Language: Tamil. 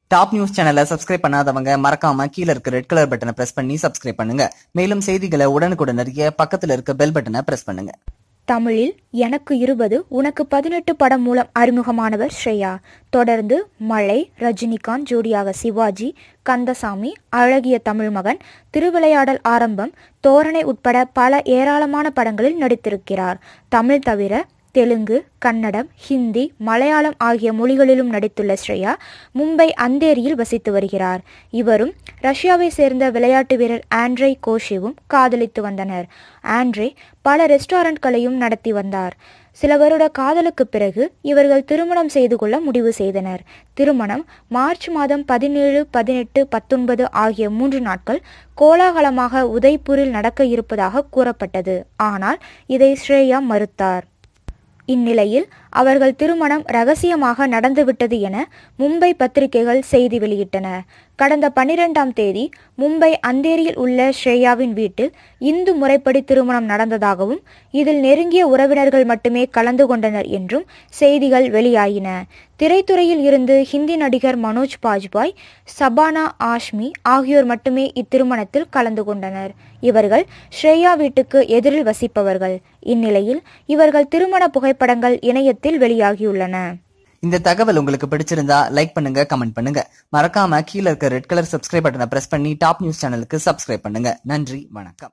டாப் நியூஸ் சேனலை சப்ஸ்கிரைப் பண்ணாதவங்க மறக்காம கீழ இருக்க ரெட் கலர் பட்டனை பிரஸ் பண்ணி சப்ஸ்கிரைப் பண்ணுங்க. மேலும் செய்திகளை உடனுக்குடன் அறிய பக்கத்துல இருக்க பெல் பட்டனை பிரஸ் பண்ணுங்க. தமிழில் எனக்கு 20 உனக்கு 18 படம் மூலம் அறிமுகமானவர் ஸ்ரேயா. தொடர்ந்து மழை, ரஜினிகாந்த் ஜோடியாக சிவாஜி, கந்தசாமி, அழகிய தமிழ் மகன், திருவிளையாடல் ஆரம்பம், தோரணை உட்பட பல ஏராளமான படங்களில் நடித்திருக்கிறார். தமிழ் தவிர தெலுங்கு, கன்னடம், ஹிந்தி, மலையாளம் ஆகிய மொழிகளிலும் நடித்துள்ள ஸ்ரேயா மும்பை அந்தேரியில் வசித்து வருகிறார். இவரும் ரஷ்யாவை சேர்ந்த விளையாட்டு வீரர் ஆண்ட்ரே கோஷேவும் காதலித்து வந்தனர். ஆண்ட்ரே பல ரெஸ்டாரண்ட்களையும் நடத்தி வந்தார். சில வருட காதலுக்கு பிறகு இவர்கள் திருமணம் செய்து கொள்ள முடிவு செய்தனர். திருமணம் மார்ச் மாதம் 17, 18, 19 ஆகிய 3 நாட்கள் கோலாகலமாக உதய்பூரில் நடக்க இருப்பதாக கூறப்பட்டது. ஆனால் இதை ஸ்ரேயா மறுத்தார். இந்நிலையில் அவர்கள் திருமணம் ரகசியமாக நடந்துவிட்டது என மும்பை பத்திரிகைகள் செய்தி வெளியிட்டன. கடந்த 12ஆம் தேதி மும்பை அந்தேரியில் உள்ள ஸ்ரேயாவின் வீட்டில் இந்து முறைப்படி திருமணம் நடந்ததாகவும் இதில் நெருங்கிய உறவினர்கள் மட்டுமே கலந்து கொண்டனர் என்றும் செய்திகள் வெளியாயின. திரைத்துறையில் இருந்து ஹிந்தி நடிகர் மனோஜ் பாஜ்பாய், சபானா ஆஷ்மி ஆகியோர் மட்டுமே இத்திருமணத்தில் கலந்து கொண்டனர். இவர்கள் ஸ்ரேயா வீட்டுக்கு எதிரில் வசிப்பவர்கள். இந்நிலையில் இவர்கள் திருமண புகைப்படங்கள் இணையத்தில் வெளியாகியுள்ளன. இந்த தகவல் உங்களுக்கு பிடிச்சிருந்தா லைக் பண்ணுங்க, கமெண்ட் பண்ணுங்க. மறக்காம கீழ இருக்க ரெட் கலர் சப்ஸ்கிரைப் பட்டனை பிரஸ் பண்ணி டாப் நியூஸ் சேனலுக்கு சப்ஸ்கிரைப் பண்ணுங்க. நன்றி, வணக்கம்.